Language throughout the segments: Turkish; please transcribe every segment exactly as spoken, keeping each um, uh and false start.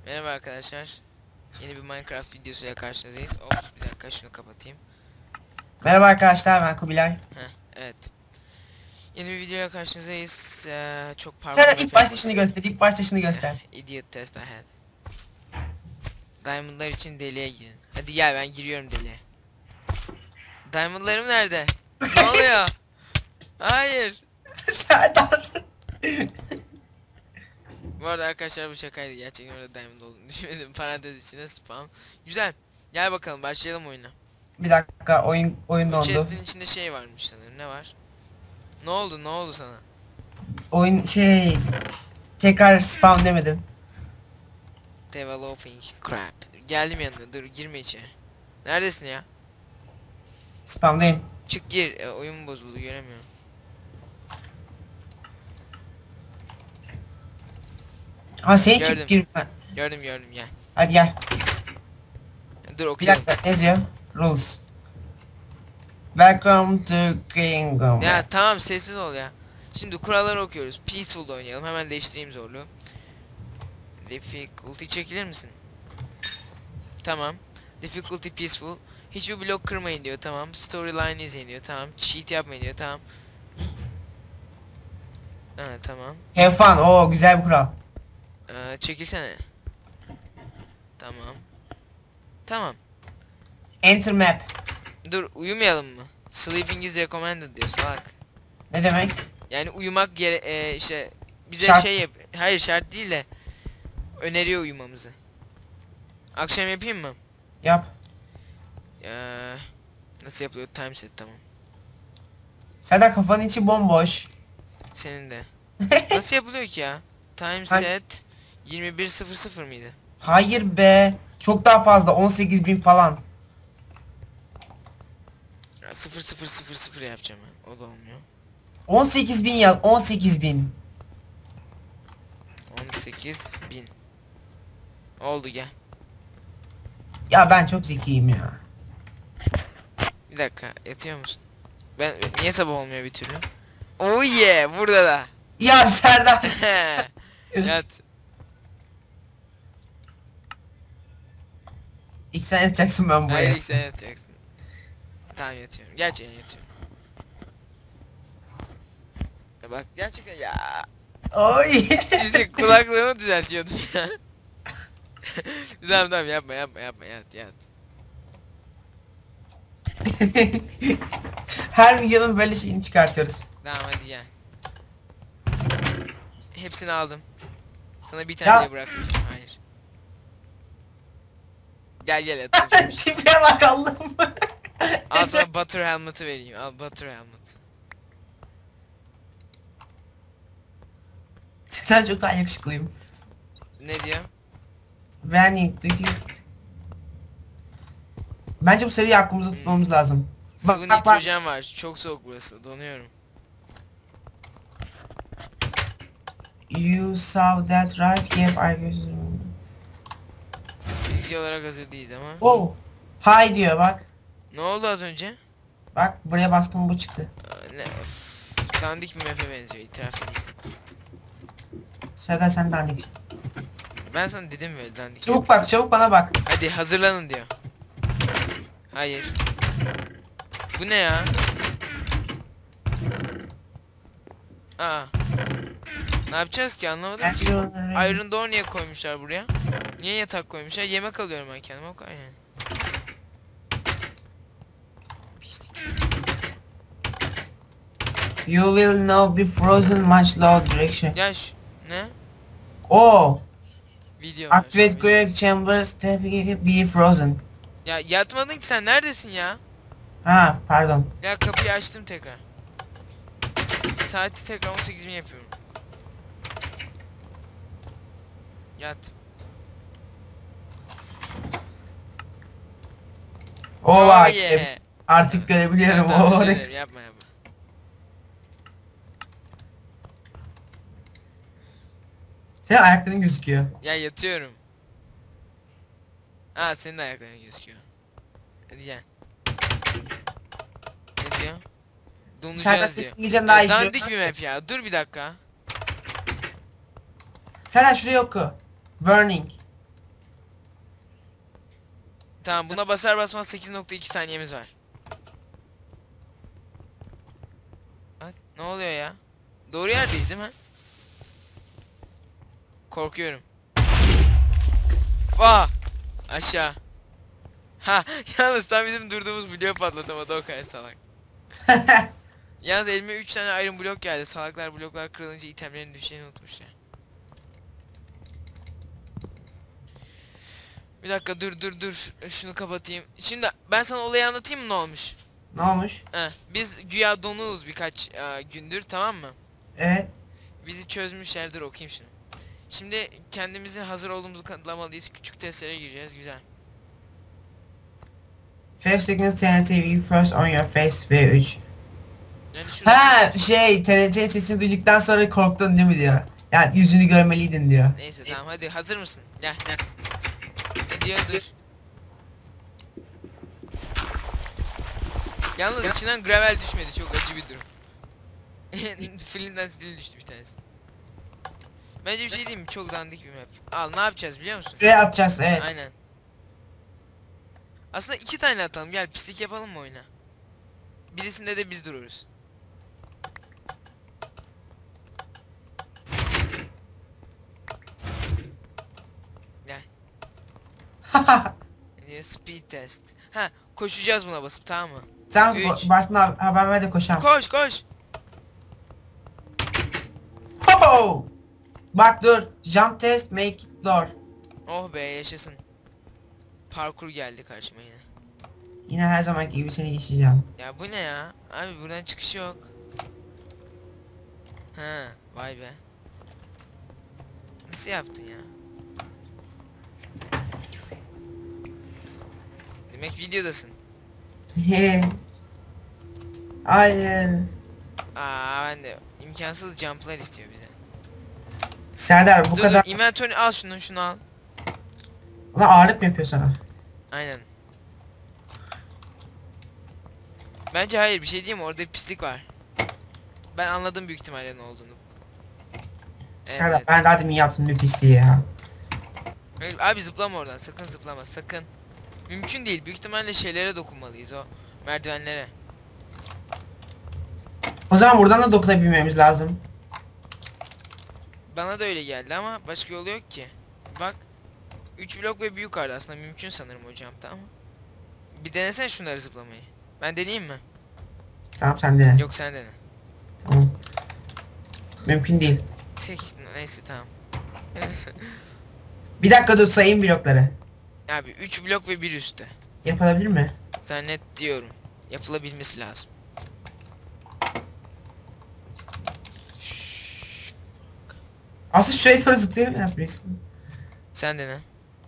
Merhaba arkadaşlar. Yeni bir Minecraft videosuyla karşınızdayız. Of, bir dakika şunu kapatayım. Merhaba arkadaşlar, ben Kubilay. Heh, evet. Yeni bir videoya karşınızdayız. Ee, çok parkur Sen map ilk başta yapmak şunu istedim. göster, ilk başta şunu göster. Idiot test ahead. Diamondlar için deliğe girin. Hadi gel, ben giriyorum deliğe. Diamondlarım nerede? Ne oluyor? Hayır. Serdar. Bu arada arkadaşlar bu şakaydı. Gerçekten orada diamond olduğunu düşünmedim. Parantez içinde spam. Güzel. Gel bakalım, başlayalım oyuna. Bir dakika, oyun oyun O dondu. chest'in içinde şey varmış sanırım. Ne var? Ne oldu? Ne oldu sana? Oyun şey tekrar spam demedim. Developing crap. Geldim yanına, dur girme içeri. Neredesin ya? Spamdayım. Çık gir. E, oyun bozuldu, göremiyorum. Ha seni Gördüm. çık gir. Ha, Gördüm gördüm, gel. hadi gel. Dur Bir okuyalım. dakika, ne yazıyor? Rules. Welcome to Kingdom. Ya tamam, sessiz ol ya. Şimdi kuralları okuyoruz. Peaceful'da oynayalım. Hemen değiştireyim zorluğu. Difficulty çekilir misin? Tamam. Difficulty peaceful. Hiçbir blok kırmayın diyor, tamam. Storyline izleyin diyor, tamam. Cheat yapmayın diyor, tamam. Ha, tamam. Have fun. Oo, güzel bir kural. Ee, çekilsene. Tamam. Tamam. Enter map. Dur, uyumayalım mı? Sleeping is recommended diyor salak. Ne demek? Yani uyumak gere e, işte bize Şart. şey yap. Hayır, şart değil de öneriyor uyumamızı. Akşam yapayım mı? Yap. Ee, nasıl yapılıyor? Time set, tamam. Serdar, kafanın içi bomboş. Senin de. Nasıl yapılıyor ki ya? Time Hangi- set yirmi bir sıfır sıfır mıydı? Hayır be. Çok daha fazla, on sekiz bin falan. Ya, sıfır sıfır sıfır sıfır yapacağım ben. O da olmuyor. on sekiz bin yaz, on sekiz bin. on sekiz bin. Oldu, gel. Ya ben çok zekiyim ya. Bir dakika, yatıyor musun? Ben niye sabah olmuyor bir türlü? Oh yeah, burada da. Ya Serdar. Yat. İlk sen yatacaksın, ben buraya. Hayır, ilk sen yatacaksın. Tamam, yatıyorum. Gerçekten yatıyorum. Ya bak, gerçekten ya. Oy. Sizi kulaklığımı düzeltiyordum ya. Tamam tamam, yapma yapma yapma, yat yat. Her videonun böyle şeyini çıkartıyoruz. Tamam, hadi gel. Hepsini aldım. Sana bir tane Ya. diye bırakmayacağım. Hayır. Gel gel, yatalım şimdi. Tipe bak Allah'ım. Al sana butter helmet'ı vereyim. Al butter helmet. Sen çok daha yakışıklıyım. Ne diyor? Ben Bence bu seriyi aklımızda Hmm. tutmamız lazım. Sıvı Bak bak bak. nitrojen var. Çok soğuk burası. Donuyorum. You saw that right? Yep, I guess. Fiziksel olarak hazır değiliz ama. Oh. Hi diyor bak. Ne oldu az önce? Bak buraya bastım, bu çıktı. Aa, ne? Üf, dandik bir map'e benziyor, itiraf edeyim. Serdar, sen dandik. Ben sana dedim böyle dandik. Çabuk bak, çabuk bana bak. Hadi hazırlanın diyor. Hayır. Bu ne ya? Aa. Ne yapacağız ki, anlamadım ki. Iron Door niye koymuşlar buraya? Niye yatak koymuşlar? Yemek alıyorum ben kendime, o kadar yani. You will now be frozen much low direction. Ya şu ne? Oh. Video var. Activate Video. quick chambers to be frozen. Ya yatmadın ki sen, neredesin ya? Ha, pardon. Ya kapıyı açtım tekrar. Saati tekrar on sekiz bin yapıyorum. Yat. Oh, Oh bak. yeah. Artık görebiliyorum. Tamam, Oh, özür ne- dilerim, yapma yapma. Senin ayakların gözüküyor. Ya yatıyorum. Aa, senin de ayakların gözüküyor. Hadi gel. Ne diyor? Serdar, Donacağız senin diyor. İngilizcen daha Ya iyi. dandik bir map ya. Dur bir dakika. Serdar, şuraya oku. Burning. Tamam, buna basar basmaz sekiz nokta iki saniyemiz var. Bak, ne oluyor ya? Doğru yerdeyiz değil mi? Korkuyorum. Vah! Aşağı. Ha, yalnız tam bizim durduğumuz bloğu patlatamadı, o kadar salak. Yalnız elime üç tane iron blok geldi. Salaklar bloklar kırılınca itemlerin düşeceğini unutmuşlar. Bir dakika, dur dur dur. Şunu kapatayım. Şimdi ben sana olayı anlatayım mı, ne olmuş? Ne olmuş? Heh, biz güya donuğuz birkaç e, gündür, tamam mı? Evet. Bizi çözmüşlerdir, okuyayım şunu. Şimdi kendimizi hazır olduğumuzu kanıtlamalıyız. Küçük testlere gireceğiz, güzel. Five seconds T N T will first on your face ve üç. Yani şurada... Ha şey T N T sesini duyduktan sonra korktun değil mi diyor. Yani yüzünü görmeliydin diyor. Neyse tamam, hadi hazır mısın? Gel gel. Ne diyor, dur. Yalnız içinden gravel düşmedi, çok acı bir durum. Filinden stil düştü bir tanesi. Bence bir şey diyeyim mi? Çok dandik bir map. Al, ne yapacağız biliyor musun? Şuraya atacağız, evet. Aynen. Aslında iki tane atalım, gel pislik yapalım mı oyuna? Birisinde de biz dururuz. Gel. Ne diyor? Speed test. Ha, koşacağız buna basıp, tamam mı? Sen Üç. basma haber ver de koşalım. Koş koş. Ho! Bak dur. Jump test make it door. Oh be, yaşasın. Parkur geldi karşıma yine. Yine her zamanki gibi seni geçeceğim. Ya bu ne ya? Abi buradan çıkış yok. Ha, vay be. Nasıl yaptın ya? Demek videodasın. He. Hayır. Aa, ben de imkansız jumplar istiyor bize. Serdar bu Dur kadar. dur, inventory al şunu, şunu al. Ulan ağırlık mı yapıyor sana? Aynen. Bence hayır, bir şey diyeyim mi? Orada bir pislik var. Ben anladım büyük ihtimalle ne olduğunu. Evet, Serdar evet. ben daha demin yaptım bir pisliği ya. Hayır, abi zıplama oradan, sakın zıplama, sakın. Mümkün değil, büyük ihtimalle şeylere dokunmalıyız, o merdivenlere. O zaman buradan da dokunabilmemiz lazım. Bana da öyle geldi ama başka yolu yok ki. Bak, üç blok ve bir yukarıda, aslında mümkün sanırım o jump'ta ama. Bir denesene şunları zıplamayı. Ben deneyeyim mi? Tamam sen dene. Yok, sen dene. Tamam. Mümkün değil. Tek, neyse tamam. Bir dakika dur sayayım blokları. Abi üç blok ve bir üstte. Yapılabilir mi? Zannet diyorum. Yapılabilmesi lazım. Aslında şuraya doğru zıplayamıyor muyuz? Sen dene.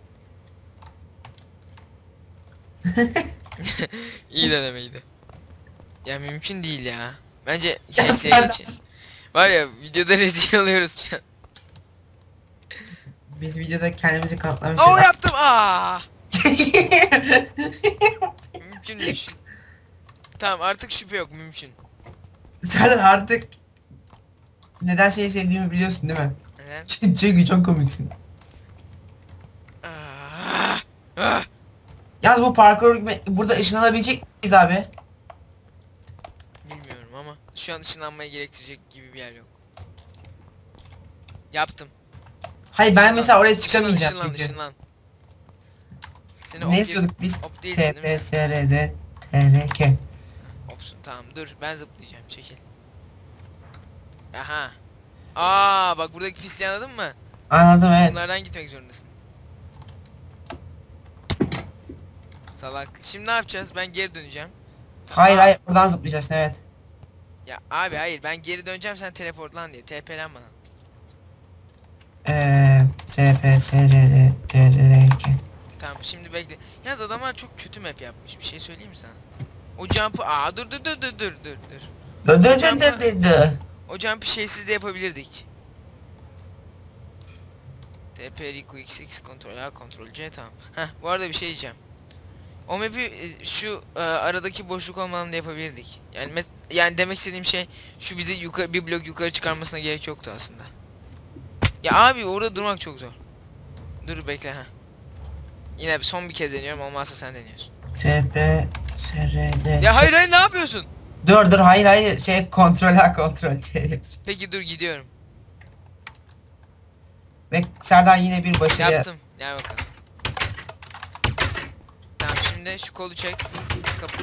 İyi denemeydi. Ya mümkün değil ya. Bence Ya H S Serdar. için. Var ya, videoda rezil oluyoruz şu an. Biz videoda kendimizi kanıtlamışız. Oo, yaptım. Aa! Mümkün değil. Tamam, artık şüphe yok, mümkün. Serdar artık neden seni sevdiğimi biliyorsun değil mi? Neden? Çünkü çok komiksin. Ah! Ah! Yalnız bu parkur burada ışınlanabilecek miyiz abi? Bilmiyorum ama şu an ışınlanmayı gerektirecek gibi bir yer yok. Yaptım. Hayır ben Işınlan, mesela oraya ışınlan, çıkamayacağım ışınlan, çünkü. ışınlan. Seni Ne op- istiyorduk biz? op değilsin değil T mi P sen? S R D T R K. Opsun, tamam dur, ben zıplayacağım, çekil. Aha. Aa, bak buradaki pisliği anladın mı? Anladım evet. Bunlardan gitmek zorundasın. Salak. Şimdi ne yapacağız? Ben geri döneceğim. Hayır Aa, hayır buradan zıplayacaksın evet. Ya abi hayır, ben geri döneceğim, sen teleportlan diye. T P'len bana. Eee T P S R D T R K. Tamam, şimdi bekle. Yalnız adamlar çok kötü map yapmış. Bir şey söyleyeyim mi sana? O jump'ı aa dur dur dur dur dur dur dur. Dı dı dı dı dı dı. O jump'ı şeysiz de yapabilirdik. T P Rico X X kontrol A kontrol C, tamam. Heh, bu arada bir şey diyeceğim. O map'i e, şu e, aradaki boşluk olmadan da yapabilirdik. Yani mes- yani demek istediğim şey, şu bizi yukarı bir blok yukarı çıkarmasına gerek yoktu aslında. Ya abi orada durmak çok zor. Dur bekle ha. Yine son bir kez deniyorum, olmazsa sen deniyorsun. T P S R D. Ya hayır hayır, ne yapıyorsun? Dur dur, hayır hayır, şey, kontrol ha, kontrol çevir. Peki dur, gidiyorum. Ve Serdar yine bir başarı. Yaptım. Gel bakalım. Tamam, şimdi şu kolu çek. Kapı.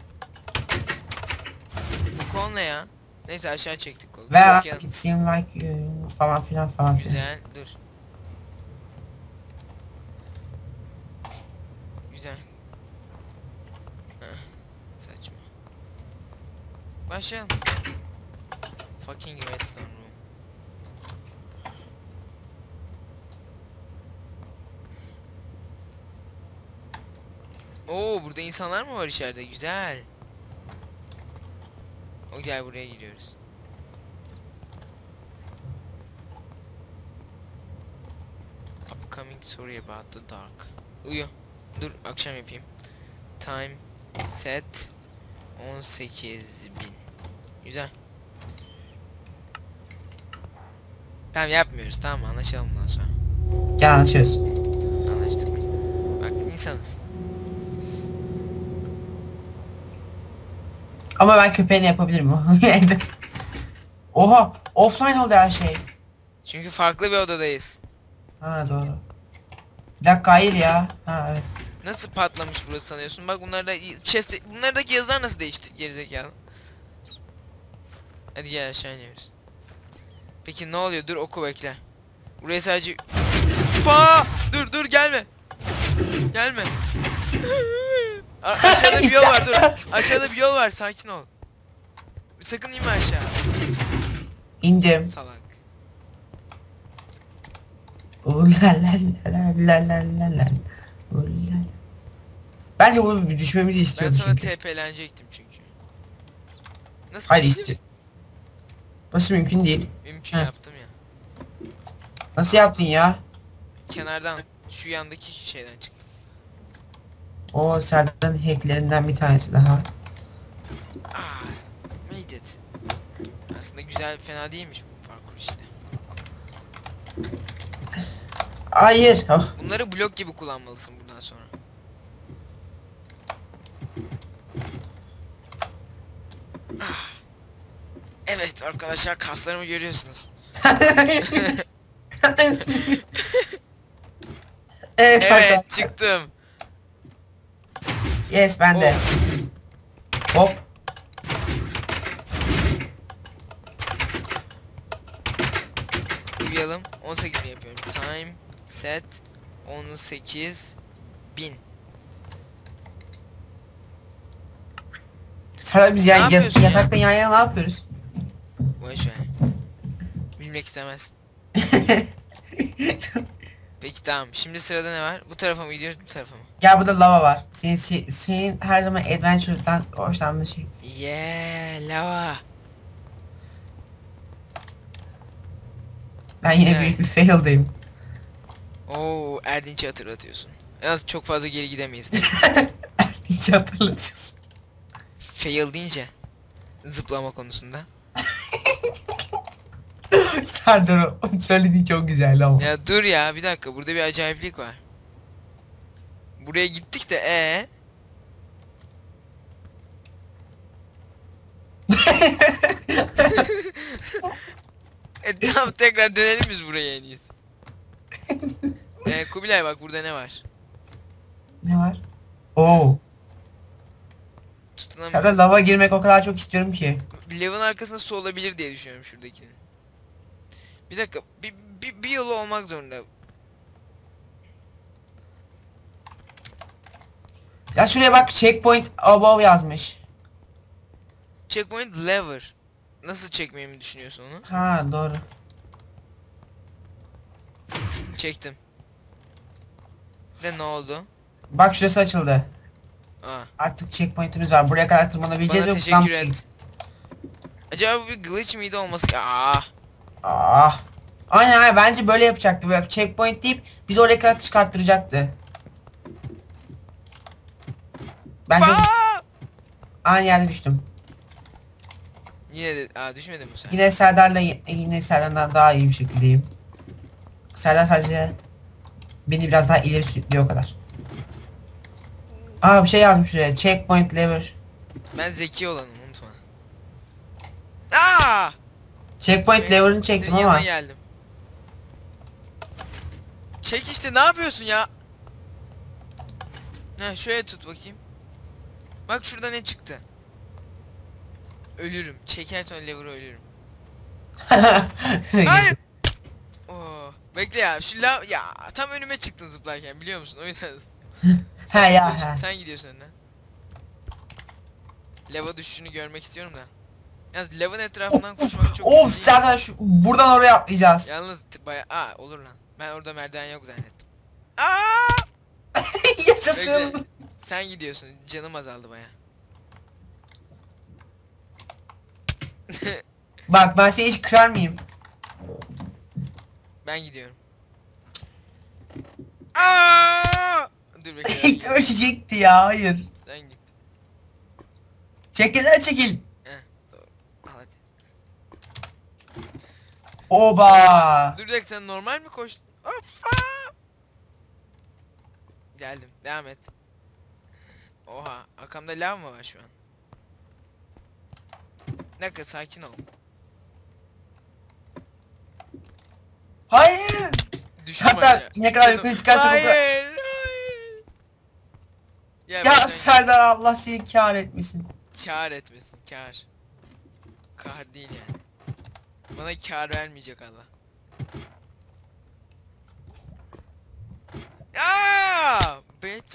Bu kol ne ya? Neyse, aşağı çektik kolu. Ve Yok ya. it seems like you falan filan falan filan. Güzel, dur. Güzel. Heh, saçma. Başlayalım. Fucking redstone room. Oo, burada insanlar mı var içeride? Güzel. O, gel buraya giriyoruz. Upcoming story about the dark. Uyu. Dur, akşam yapayım. Time set on sekiz bin. Güzel. Tamam, yapmıyoruz. Tamam, anlaşalım bundan sonra. Gel anlaşıyoruz. Anlaştık. Bak, insanız. Ama ben köpeğini yapabilirim o. Evde. Oha, offline oldu her şey. Çünkü farklı bir odadayız. Ha doğru. Bir dakika, hayır ya. Ha evet. Nasıl patlamış burası sanıyorsun? Bak, bunlarda chest, bunlardaki yazılar nasıl değişti gerizekalı? Hadi gel, aşağı iniyoruz. Peki ne oluyor? Dur, oku, bekle. Buraya sadece... Pa! Dur dur, gelme. Gelme. A- aşağıda bir yol var, dur. Aşağıda bir yol var, sakin ol. Sakın inme aşağı. İndim. Salak. Ulalalalalalalalala. Ulala. Bence bunu bir düşmemizi Ben istiyordu sana çünkü. T P'lenecektim çünkü. Nasıl Hayır, çıktı? istiyor. Nasıl mümkün değil. Mümkün Heh. yaptım ya. Nasıl yaptın ya? Kenardan, şu yandaki şeyden çıktım. O Serdar'ın hacklerinden bir tanesi daha. Ah, made it. Aslında güzel, fena değilmiş bu parkur işte. Hayır. Oh. Bunları blok gibi kullanmalısın bundan sonra. Ah. Evet arkadaşlar, kaslarımı görüyorsunuz. Evet, Evet, arkadaşlar. çıktım. Yes, ben de. Hop. Uyuyalım. on sekiz bin yapıyorum. Time set on sekiz bin. Serdar, biz Ne yani yapıyorsun ya? yatakta yan yana ne yapıyoruz? Boş ver. Bilmek istemez. Peki tamam. Şimdi sırada ne var? Bu tarafa mı gidiyoruz, bu tarafa mı? Gel, burada lava var. Senin, se- senin her zaman adventure'dan hoşlandığın şey. Yeah, lava. Ben yine Güzel. büyük bir fail'dayım. Oo, Erdinç'i hatırlatıyorsun. Yalnız çok fazla geri gidemeyiz. Hiç hatırlatıyorsun. Fail deyince zıplama konusunda. Serdar, o söylediğin çok güzeldi ama. Ya dur ya, bir dakika, burada bir acayiplik var. Buraya gittik de e E tamam, tekrar dönelim biz buraya en iyisi. Ee, Kubilay, bak burada ne var? Ne var? Oo. Tutunamıyoruz. Serdar, lava girmek o kadar çok istiyorum ki. Lavın arkasında su olabilir diye düşünüyorum şuradakinin. Bir dakika, bir, bir, bir yolu olmak zorunda. Ya şuraya bak, checkpoint above yazmış. Checkpoint lever. Nasıl çekmeyi mi düşünüyorsun onu? Ha doğru. Çektim. De ne oldu? Bak, şurası açıldı. Aa, Artık checkpoint'imiz var. Buraya kadar tırmanabileceğiz. bana ve teşekkür buradan- et. Acaba bu bir glitch miydi olması? Aa, Ah. Aynen aynen, bence böyle yapacaktı. Böyle checkpoint deyip bizi oraya kadar çıkarttıracaktı. Ben çok Aa! aynı yerde düştüm. Yine de, aa, düşmedin mi sen? Yine Serdar'la yine Serdar'dan daha iyi bir şekildeyim. Serdar sadece beni biraz daha ileri sürüklüyor, o kadar. Aa bir şey yazmış şuraya. Checkpoint lever. Ben zeki olanım, unutma. Aa! Checkpoint lever'ını çektim Senin yanına ama. geldim. Çek işte, ne yapıyorsun ya? Ne, şöyle tut bakayım. Bak şurada ne çıktı. Ölürüm. Çekersen o lever'ı ölürüm. Hayır. Oo, bekle ya. Şu la ya tam önüme çıktın zıplarken, biliyor musun? O yüzden. Ha ya Sen, ha. sen gidiyorsun önden. Lava düşüşünü görmek istiyorum da. Yalnız lavın etrafından koşmak çok Of iyi değil mi? Serdar şu buradan oraya atlayacağız. Yalnız baya aa olur lan. Ben orada merdiven yok zannettim. Aa! Yaşasın. Bekle. Sen gidiyorsun. Canım azaldı baya. Bak ben seni hiç kırar mıyım? Ben gidiyorum. Aa! Dur bekle. Ölecekti ya hayır. Sen git. Çekil çekil. Heh, doğru. Al hadi. Oba. Dur bir dakika, sen normal mi koştun? Hoppa! Geldim. Devam et. Oha, arkamda lav mı var şu an? Bir dakika, sakin ol. Hayır. Düştüm Serdar aşağı. ne kadar Canım- yukarı çıkarsa bu Hayır, kadar. hayır. Ya, Ya ben sen- Serdar Allah seni kâr etmesin. Kâr etmesin, kâr. Kâr değil yani. Bana kâr vermeyecek Allah. Aa! Bitch.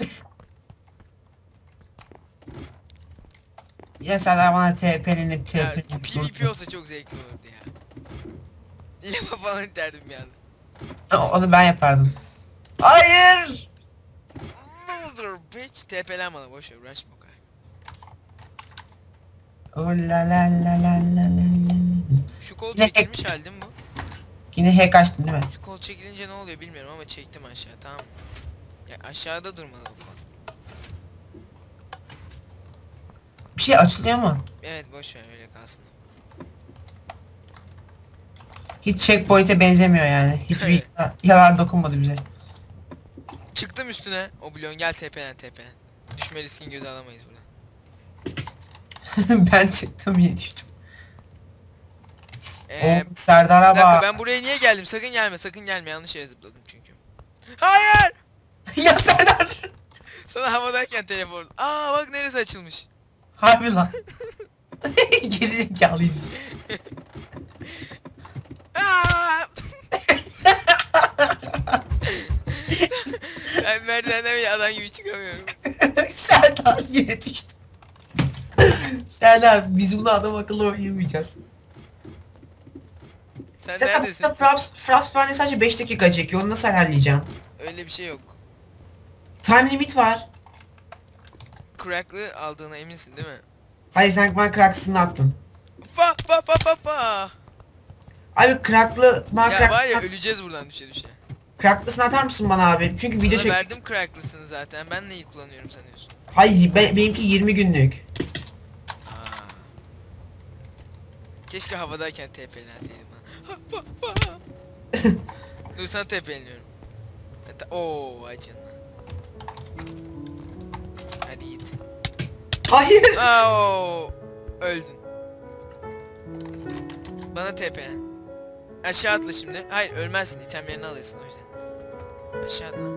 Ya Serdar bana TP'lenip Ya, TP'lenip PvP olsa çok zevkli olurdu ya. Lava falan derdim bir anda. Onu ben yapardım. Hayır. Loser bitch. T P'len bana, boşver, uğraşma o kadar. Oh la la la la la la. Şu kol Ne- çekilmiş halde mi bu? Yine hack açtın değil mi? Şu kol çekilince ne oluyor bilmiyorum ama çektim aşağı, tamam mı? Ya aşağıda durmalı bu kol. Bir şey açılıyor mu? Evet, boşver, öyle kalsın. Hiç checkpoint'e benzemiyor yani. Hiçbir yarar dokunmadı bize. Çıktım üstüne. O blon, gel tepelen tepelen. Düşme riskini göze alamayız burada. Ben çıktım yine düştüm. Eee O Serdar'a bir dakika, bak. ben buraya niye geldim? Sakın gelme, sakın gelme. Yanlış yere zıpladım çünkü. Hayır! Ya Serdar. Sana havadayken telefon. Aa bak, neresi açılmış. Harbi lan. Geri zekalıyız biz. Aa! Ben merdivenden bir adam gibi çıkamıyorum. Serdar yine düştü. Serdar biz bunu adam akıllı oynayamayacağız. Sen Serdar neredesin? Fraps, Fraps bende sadece beş dakika çekiyor. Onu nasıl ayarlayacağım? Öyle bir şey yok. Time limit var. Crack'lı aldığına eminsin değil mi? Hayır sen bana cracks'ını attın. Pa pa pa pa pa. Abi cracklı bana Ya crack, var ya, öleceğiz buradan düşe düşe. cracklısını atar mısın bana abi? Çünkü video Sana çek. verdim crack'lısını zaten. Ben neyi kullanıyorum sanıyorsun? Hayır be- benimki yirmi günlük. Aa. Keşke havadayken T P'lenseydim bana. Ha, pa, pa. Dur, sana T P'leniyorum. Ooo, vay canına. Hadi git. Hayır. Aa, öldün. Bana T P'len. Aşağı atla şimdi. Hayır, ölmezsin. İtemlerini alırsın o yüzden. Aşağı atla.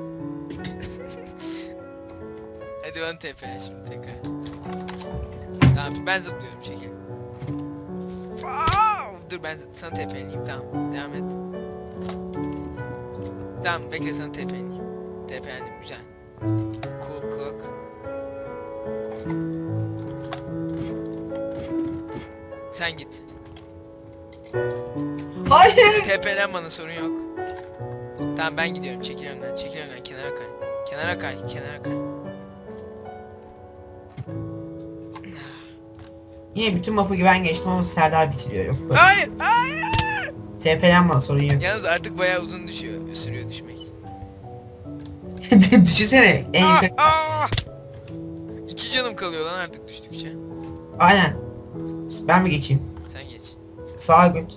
Hadi bana T P'len şimdi tekrar. Tamam, ben zıplıyorum, çekil. Wow! Dur, ben sana T P'leneyim, tamam. Devam et. Tamam, bekle, sana T P'leneyim. T P'lendim, güzel. Cook cook. Sen git. Hayır. T P'len bana, sorun yok. Tamam, ben gidiyorum. Çekil önden, çekil önden, kenara kay. Kenara kay, kenara kay. Yine bütün mapı ben geçtim ama Serdar bitiriyor yok. Böyle. Hayır, hayır. T P'len bana sorun yok. Yalnız artık bayağı uzun düşüyor, sürüyor düşmek. Düşünsene en Aa, yukarı. aa! İki canım kalıyor lan artık düştükçe. Aynen. Ben mi geçeyim? Sen geç. Sağa göt.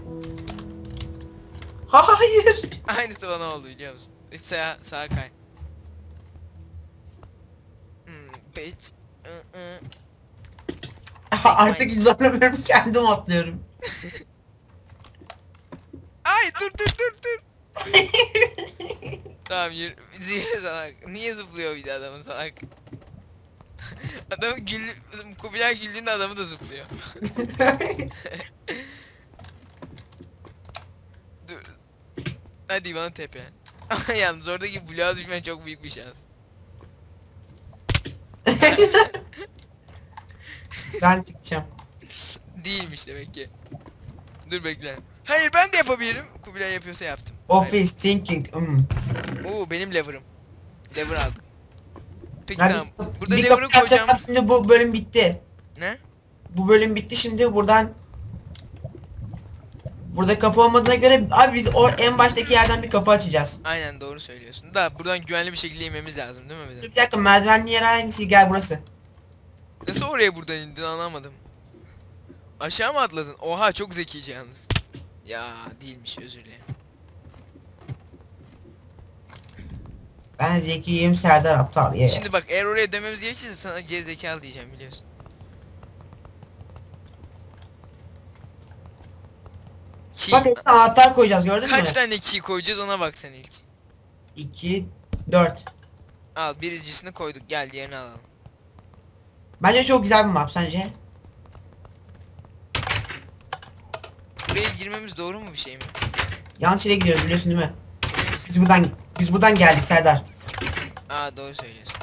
Hayır. Aynısı bana oldu, biliyor musun? Biz sağa, sağa kay. Hmm, geç. Iı, ı. Artık hiç zorlamıyorum, kendim atlıyorum. Ay dur dur dur dur. Tamam yürü. Zihre salak. Niye zıplıyor bir de adamın salak? Adam gül, Kubilay güldüğünde adamı da zıplıyor. Dur. Hadi bana tepe. Yalnız oradaki bloğa düşmen çok büyük bir şans. Ben çıkacağım. Değilmiş demek ki. Dur bekle. Hayır ben de yapabilirim. Kubilay yapıyorsa yaptım. Office thinking. Hmm. Oo benim lever'ım. Lever aldık. Peki Hadi, tamam. Burada bir lever'ı kapı açacağız, koyacağım. şimdi bu bölüm bitti. Ne? Bu bölüm bitti, şimdi buradan. Burada kapı olmadığına göre abi biz o en baştaki yerden bir kapı açacağız. Aynen doğru söylüyorsun. Da buradan güvenli bir şekilde inmemiz lazım değil mi Dur bizim? bir dakika, merdivenli yer hangisi? Gel burası. Nasıl oraya buradan indin anlamadım. Aşağı mı atladın? Oha çok zekice yalnız. Ya değilmiş özür dilerim. Ben zekiyim, Serdar aptal. Yeah. Şimdi bak eğer oraya dememiz gerekirse sana gerizekalı diyeceğim biliyorsun. Key. Bak hepsine anahtar koyacağız, gördün mü? Kaç tane key koyacağız ona bak sen ilk. iki, dört. Al birincisini koyduk gel diğerini alalım. Bence çok güzel bir map, sence? Buraya girmemiz doğru mu bir şey mi? Yanlış yere gidiyoruz, biliyorsun değil mi? Emin misin? Biz buradan biz buradan geldik Serdar. Aa doğru söylüyorsun.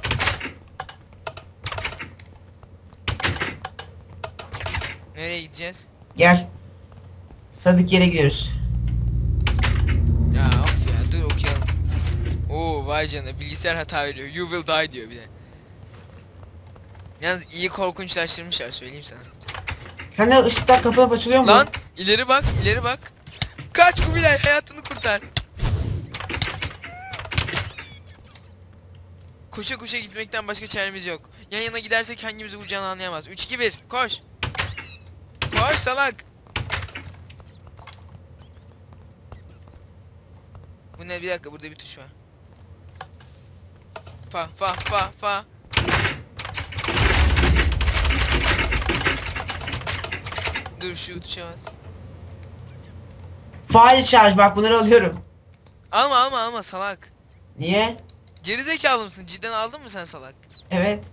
Nereye gideceğiz? Gel. Sadık yere gidiyoruz. Ya of ya dur okuyalım. Oo vay canına bilgisayar hata veriyor. You will die diyor bir de. Yalnız iyi korkunçlaştırmışlar söyleyeyim sana. Sen de ışıklar kapalı açılıyor mu? Lan ileri bak ileri bak. Kaç Kubilay hayatını kurtar. Koşa koşa gitmekten başka çaremiz yok. Yan yana gidersek hangimizi vuracağını anlayamaz. üç iki bir koş. Koş salak. Bu ne bir dakika burada bir tuş var. Fa fa fa fa. Dur şu tuşa bas. Fire charge, bak bunları alıyorum. Alma alma alma salak. Niye? Gerizekalı mısın? Cidden aldın mı sen salak? Evet.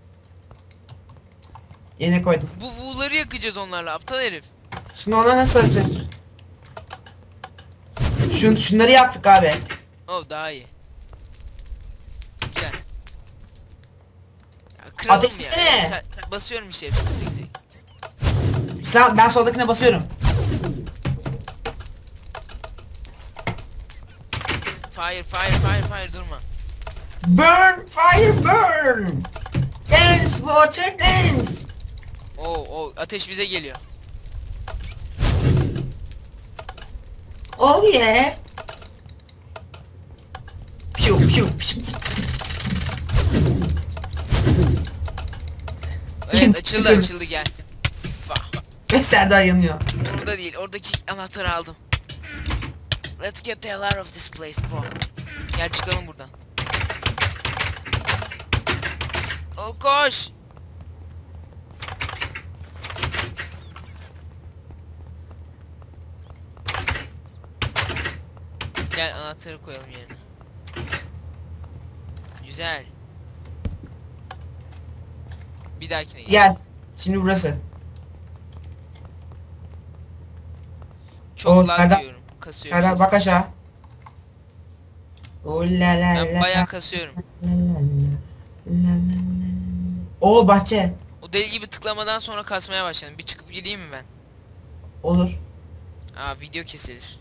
Yine koydum. Bu Wu'ları yakacağız onlarla aptal herif. Şimdi ona nasıl açacağız? Şun, şunları yaptık abi. Oh daha iyi. Güzel. Ya kralım Ateşlesene. ya. Sen- Basıyorum işte hepsini tek tek. Sen, ben soldakine basıyorum. Fire fire fire fire durma. Burn, fire, burn. Dance, water, dance. Oo oo ateş bize geliyor. Oh yeah. Piu piu piu. Evet açıldı açıldı gel. Vah. Ve Serdar yanıyor. Orada değil oradaki anahtarı aldım. Let's get the hell out of this place bro. Gel çıkalım buradan. Oh koş. Gel anahtarı koyalım yerine. Güzel. Bir dahakine gel. Gel. Şimdi burası. Çok Oo, lag Serdar- diyorum. Kasıyorum. Serdar bak aşağı. Oh la la Ben la. bayağı kasıyorum. La la la. La la la. Oo bahçe. O deli gibi tıklamadan sonra kasmaya başladım. Bir çıkıp gideyim mi ben? Olur. Aa video kesilir.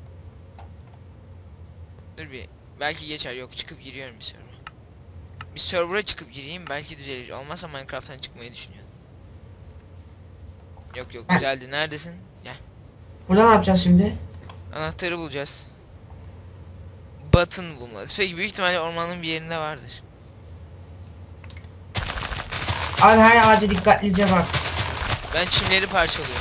Dur bir. Belki geçer. Yok çıkıp giriyorum bir server'a. Bir server'a çıkıp gireyim belki düzelir. Olmazsa Minecraft'tan çıkmayı düşünüyorum. Yok yok Heh. güzeldi. Neredesin? Gel. Burada ne yapacağız şimdi? Anahtarı bulacağız. Button bulmalıyız. Peki büyük ihtimalle ormanın bir yerinde vardır. Abi her ağaca dikkatlice bak. Ben çimleri parçalıyorum.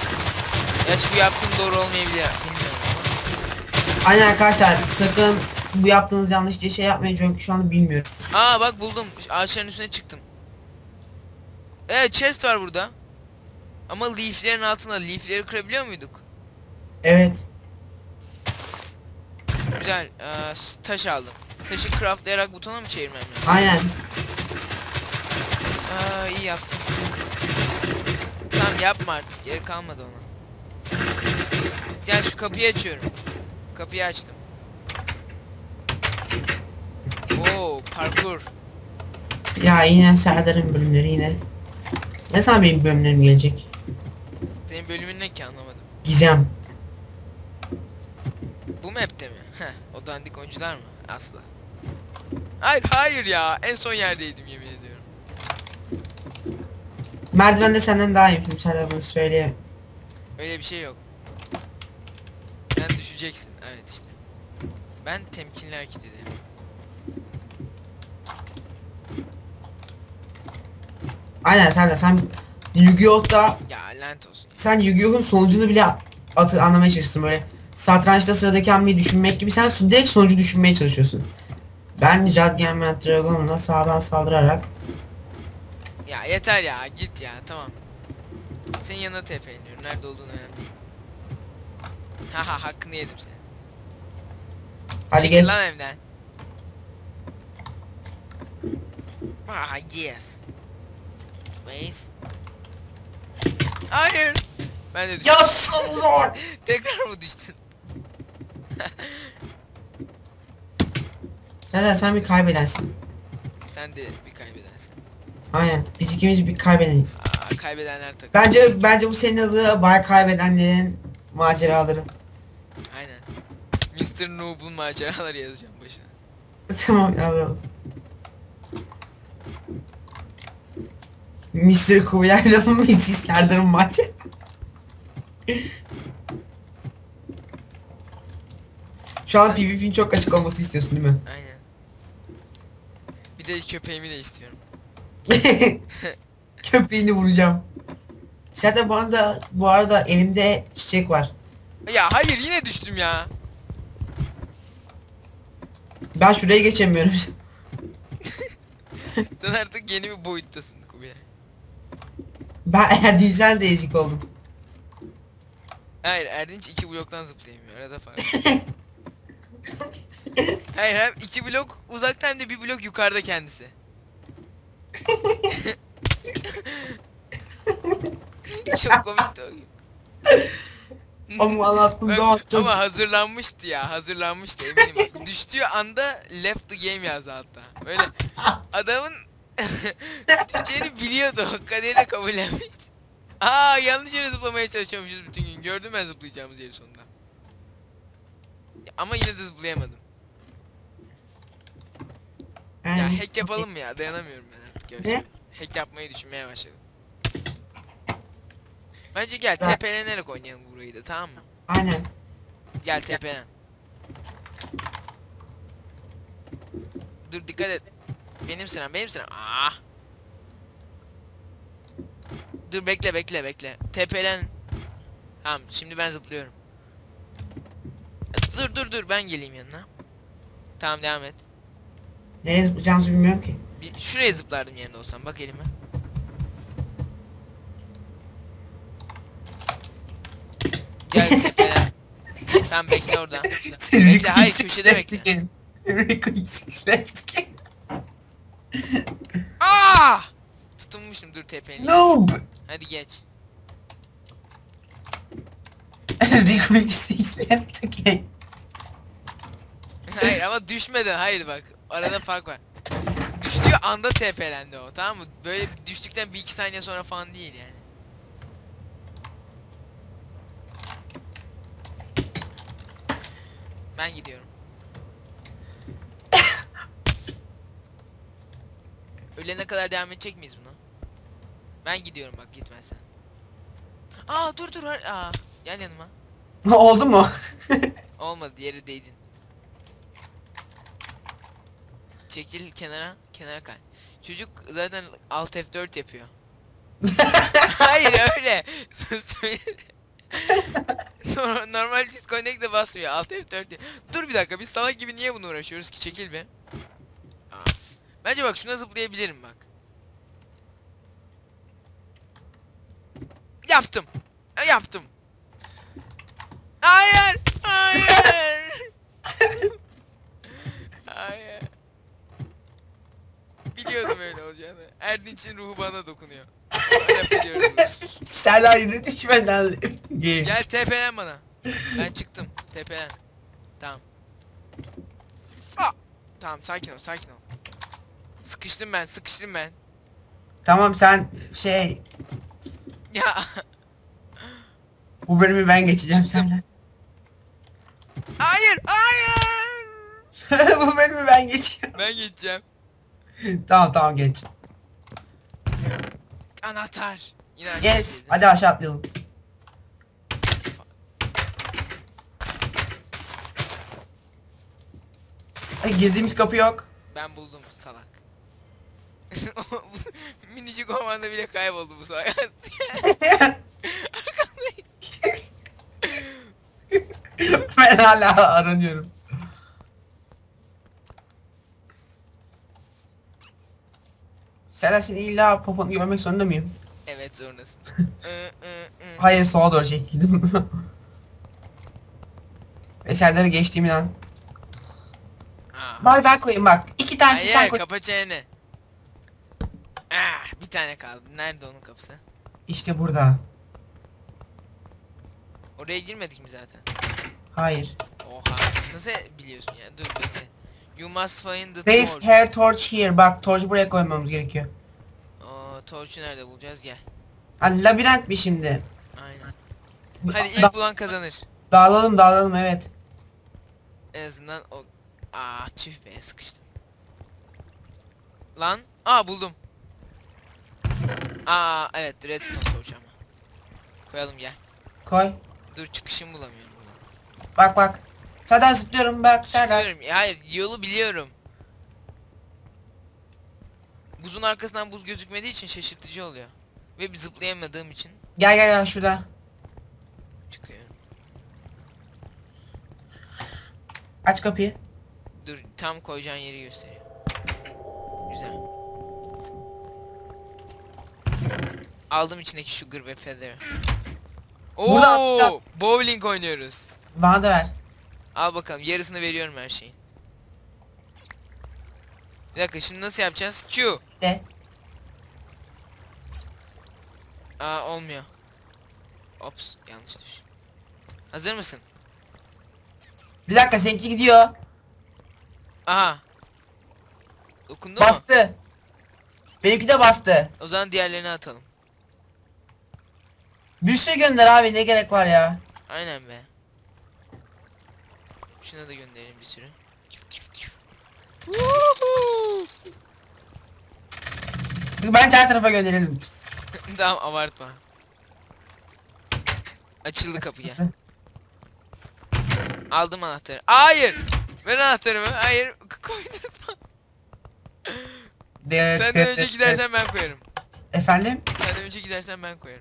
Gerçi bu yaptığım doğru olmayabilir. Bilmiyorum ama. Aynen arkadaşlar, sakın bu yaptığınız yanlış diye şey yapmayın çünkü şu anda bilmiyorum. Aa bak buldum. Ağaçların üstüne çıktım. Evet chest var burada. Ama leaflerin altında leafleri kırabiliyor muyduk? Evet. Güzel. Ee, s- taş aldım. Taşı craftlayarak butona mı çevirmem lazım? Aynen. Aa iyi yaptım. Tamam yapma artık. Geri kalmadı ona. Gel şu kapıyı açıyorum. Kapıyı açtım. Oo parkur. Ya yine Serdar'ın bölümleri yine. Ne zaman benim bölümlerim gelecek? Senin bölümün ne ki anlamadım. Gizem. Bu map'te mi? Heh, o dandik oyuncular mı? Asla. Hayır hayır ya. En son yerdeydim yemin ediyorum. Merdivende senden daha iyiyim Serdar, bunu söyleyeyim. Öyle bir şey yok. Sen düşeceksin. Evet işte. Ben temkinli hareket ederim. Aynen Serdar, sen Yu-Gi-Oh'ta Ya lanet olsun. sen Yu-Gi-Oh'un sonucunu bile atı anlamaya çalıştın böyle. Satrançta sıradaki hamleyi düşünmek gibi sen su- direkt sonucu düşünmeye çalışıyorsun. Ben Jadgemen Dragon'la sağdan saldırarak Ya yeter ya git ya tamam. Senin yanına T P iniyorum. Nerede olduğunu önemli değil. Haha hakkını yedim seni. hadi Çekil geç. lan evden. Ah yes. Base. Hayır. Ben de düştüm. Ya zor. Tekrar mı düştün? Serdar sen bir kaybedensin. Sen de bir kaybedensin. Aynen. Biz ikimiz bir kaybedeniz. Aa, kaybedenler takım. Bence bence bu senin adı Bay Kaybedenlerin maceraları. Aynen. mister Noob'un maceraları yazacağım başına. Tamam alalım. mister Kuyayla missis Serdar'ın maçı. Şu an PvP'nin çok açık olması istiyorsun değil mi? Aynen. Bir de köpeğimi de istiyorum. Köpeğini vuracağım. Zaten bu arada bu arada elimde çiçek var. Ya hayır yine düştüm ya. Ben şuraya geçemiyorum. Sen artık yeni bir boyuttasın Kubilay. Ben Erdinç'ten de ezik oldum. Hayır Erdinç iki bloktan zıplayamıyor. Arada fark. Hayır hem iki blok uzakta hem de bir blok yukarıda kendisi. Çok komikti o gün. Ama anlattığın Bak, zaman çok... Ama hazırlanmıştı ya hazırlanmıştı eminim. Bak, düştüğü anda left the game yazdı hatta. Böyle adamın düşeceğini biliyordu. Kaderini kabullenmişti. Aa yanlış yere zıplamaya çalışıyormuşuz bütün gün. Gördüm ben zıplayacağımız yeri sonunda. Ama yine de zıplayamadım. Ya hack yapalım mı ya? Dayanamıyorum ben artık ya. Ne? Hack yapmayı düşünmeye başladım. Bence gel Ha. tepelenerek oynayalım burayı da tamam mı? Aynen. Gel tepelen. Dur dikkat et. Benim sıram benim sıram. Aa. Dur bekle bekle bekle. Tepelen. Tamam şimdi ben zıplıyorum. Dur dur dur ben geleyim yanına. Tamam devam et. Nereye zıplayacağımızı bilmiyorum ki. Bir şuraya zıplardım yerinde olsam bak elime. Gel tepelen. Tamam bekle orada. Bekle hayır köşede bekle. Rico X X left game. Aa! Tutunmuştum dur tepeni. Noob. Hadi geç. Rico X X left game. Hayır ama düşmedi hayır bak. Arada fark var. Düştüğü anda T P'lendi o tamam mı? Böyle düştükten bir iki saniye sonra falan değil yani. Ben gidiyorum. Ölene kadar devam edecek miyiz buna? Ben gidiyorum bak gitmezsen. Aa dur dur har- aa gel yanıma. Oldu mu? Olmadı yere değdin. Çekil kenara, kenara kay. Çocuk zaten Alt F dört yapıyor. Hayır öyle. Normal disconnect de basmıyor. Alt F dört diye. Dur bir dakika, biz salak gibi niye bunu uğraşıyoruz ki? Çekil be. Aa. Bence bak şuna zıplayabilirim bak. Yaptım. E, Yaptım. Hayır. Hayır. Hayır. Biliyordum öyle olacağını. Erdinç'in ruhu bana dokunuyor. Yapabiliyorum. Serdar yine düşmeden. Gel T P'len bana. Ben çıktım. T P'len. Tamam. Aa! Tamam, sakin ol, sakin ol. Sıkıştım ben, sıkıştım ben. Tamam sen şey Ya. bu bölümü ben geçeceğim Çıktım. senden. Hayır, hayır. Bu bölümü ben geçeceğim. Ben geçeceğim. Tamam tamam geç. Anahtar. Yine aşağı Yes. gideceğiz. Hadi aşağı atlayalım. Ay, girdiğimiz kapı yok. Ben buldum salak. Minicik ormanda bile kayboldu bu salak. Ben hala aranıyorum. Serdar seni illa poponu görmek zorunda mıyım? Evet, zorundasın. Iı, ı, ı. Hayır sola doğru çekildim. Ve Serdar'ı geçtiğim an. Aa. Bari ben koyayım bak. İki tanesi sen Hayır, koy. kapa çeneni. Ah, bir tane kaldı. Nerede onun kapısı? İşte burada. Oraya girmedik mi zaten? Hayır. Oha. Nasıl biliyorsun ya? Dur bekle. You must find the There is torch. hair torch here. Bak torchu buraya koymamız gerekiyor. Aa, torch'u nerede bulacağız? Gel. Ha, labirent mi şimdi? Aynen. Hadi Da- ilk bulan kazanır. dağılalım dağılalım evet. En azından o... Aa, tüh be, sıkıştım. Lan. Aa, buldum. Aa, evet, redstone torch ama. Koyalım, gel. Koy. Dur, çıkışımı bulamıyorum buradan. Bak bak. Serdar zıplıyorum bak Serdar. Çıkıyorum. Ya, hayır, yolu biliyorum. Buzun arkasından buz gözükmediği için şaşırtıcı oluyor. Ve bir zıplayamadığım için Gel gel gel şurada. çıkıyorum. Aç kapıyı. Dur, tam koyacağın yeri gösteriyor. Güzel. Aldım içindeki sugar ve feather. Burada- Oo, bowling oynuyoruz. Bana da ver. Al bakalım, yarısını veriyorum her şeyin. Bir dakika, şimdi nasıl yapacağız? Q. De. Aa, olmuyor. Ops, yanlış düş. Hazır mısın? Bir dakika seninki gidiyor. Aha. Dokundu mu? Bastı. Benimki de bastı. O zaman diğerlerini atalım. Bir sürü gönder abi ne gerek var ya. Aynen be. Şuna da gönderelim bir sürü. Bence her tarafa gönderelim. Tamam, abartma. Açıldı kapı, gel. Aldım anahtarı. Hayır. Ver anahtarımı. Hayır. Koydurtma. De, Senden de- önce de- gidersen ben koyarım. Efendim? Senden önce gidersen ben koyarım.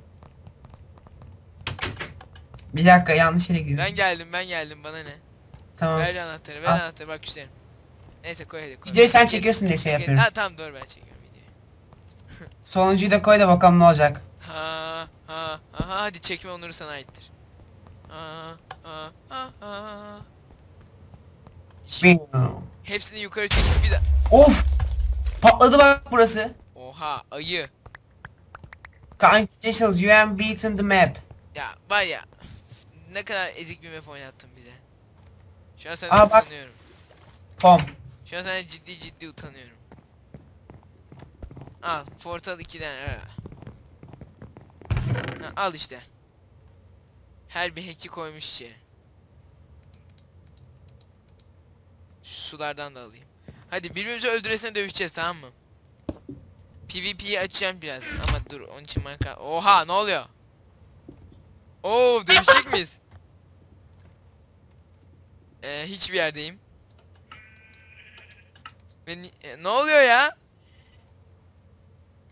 Bir dakika yanlış yere girdim. Ben geldim, ben geldim, bana ne? Tamam. Ver anahtarı, ver Al. anahtarı, bak güzelim. Neyse, koy hadi, koy. Videoyu sen Gel- çekiyorsun diye şey gel- yapıyorum. Ha tamam, doğru, ben çekiyorum videoyu. Sonuncuyu da koy da bakalım ne olacak. Ha ha ha, hadi çekme onuru sana aittir. Ha ha ha ha. Şimdi hepsini yukarı çekip bir de. Of! Patladı bak burası. Oha, ayı. Congratulations you have beaten the map. Ya var ya. Ne kadar ezik bir map oynattın bize. Şu an senden Aa, bak. utanıyorum. Pom. Şu an senden ciddi ciddi utanıyorum. Al, Portal ikiden. Ha. Ha, al işte. Her bir hack'i koymuş içeri. Şu sulardan da alayım. Hadi birbirimizi öldüresine dövüşeceğiz, tamam mı? PvP'yi açacağım biraz ama dur, onun için Minecraft. Oha, ne oluyor? Oo, dövüşecek miyiz? Ee, hiçbir yerdeyim. Ve ni- e, ne oluyor ya?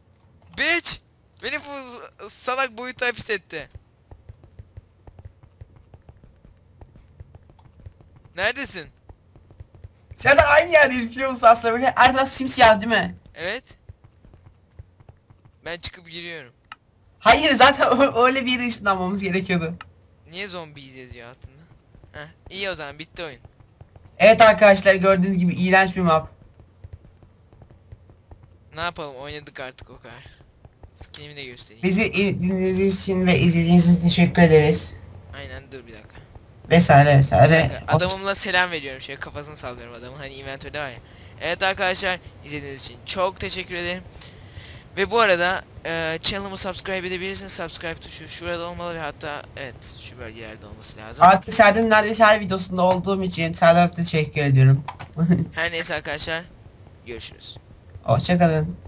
Bitch! Beni bu salak boyuta hapis etti. Neredesin? Serdar aynı yerdeyiz biliyor musun aslında böyle her taraf simsiyah değil mi? Evet. Ben çıkıp giriyorum. Hayır zaten o- öyle bir yere ışınlanmamız gerekiyordu. Niye zombiyiz yazıyor altında? Heh, iyi o zaman bitti oyun. Evet arkadaşlar gördüğünüz gibi iğrenç bir map. Ne yapalım, oynadık artık o kadar. Skinimi de göstereyim. Bizi i- dinlediğiniz için ve izlediğiniz için teşekkür ederiz. Aynen, dur bir dakika. Vesaire vesaire. Adamımla selam veriyorum, şey kafasını sallıyorum adamın, hani inventörde var ya. Evet arkadaşlar, izlediğiniz için çok teşekkür ederim. Ve bu arada e, channel'ımı subscribe edebilirsiniz. Subscribe tuşu şurada olmalı ve hatta evet şu bölgelerde olması lazım. Artık Serdar'ın neredeyse her videosunda olduğum için Serdar'a teşekkür ediyorum. Her neyse arkadaşlar, görüşürüz. Hoşçakalın.